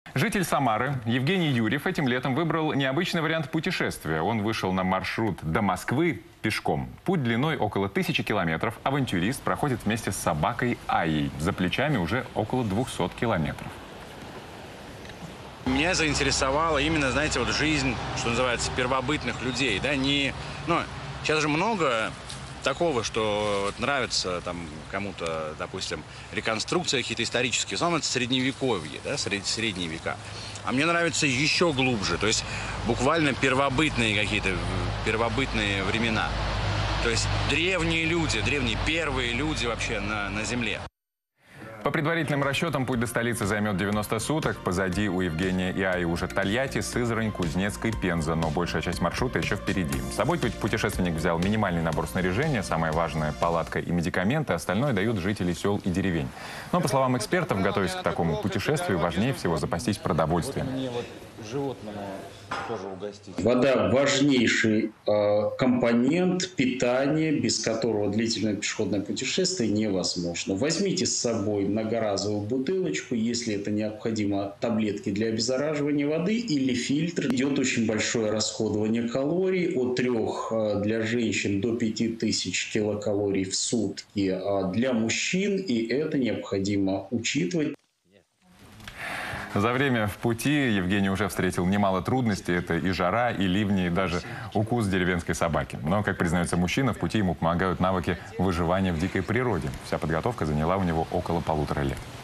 Житель Самары Евгений Юрьев этим летом выбрал необычный вариант путешествия. Он вышел на маршрут до Москвы пешком. Путь длиной около 1000 километров авантюрист проходит вместе с собакой Айей. За плечами уже около 200 километров. Меня заинтересовала именно, знаете, вот жизнь, что называется, первобытных людей. Да, сейчас же много такого, что нравится там кому-то, допустим, реконструкция какие-то исторические. В основном это средневековье, да, средние века. А мне нравится еще глубже, то есть буквально первобытные какие-то, первобытные времена. То есть древние люди, древние первые люди вообще на Земле. По предварительным расчетам, путь до столицы займет 90 суток. Позади у Евгения и Аи уже Тольятти, Сызрань, Кузнецк и Пенза. Но большая часть маршрута еще впереди. С собой путешественник взял минимальный набор снаряжения, самое важное – палатка и медикаменты. Остальное дают жители сел и деревень. Но, по словам экспертов, готовясь к такому путешествию, важнее всего запастись продовольствием. Вода – важнейший компонент питания, без которого длительное пешеходное путешествие невозможно. Возьмите с собой многоразовую бутылочку, если это необходимо, таблетки для обеззараживания воды или фильтр. Идет очень большое расходование калорий, от 3 для женщин до 5000 килокалорий в сутки для мужчин, и это необходимо учитывать. За время в пути Евгений уже встретил немало трудностей. Это и жара, и ливни, и даже укус деревенской собаки. Но, как признается мужчина, в пути ему помогают навыки выживания в дикой природе. Вся подготовка заняла у него около 1,5 лет.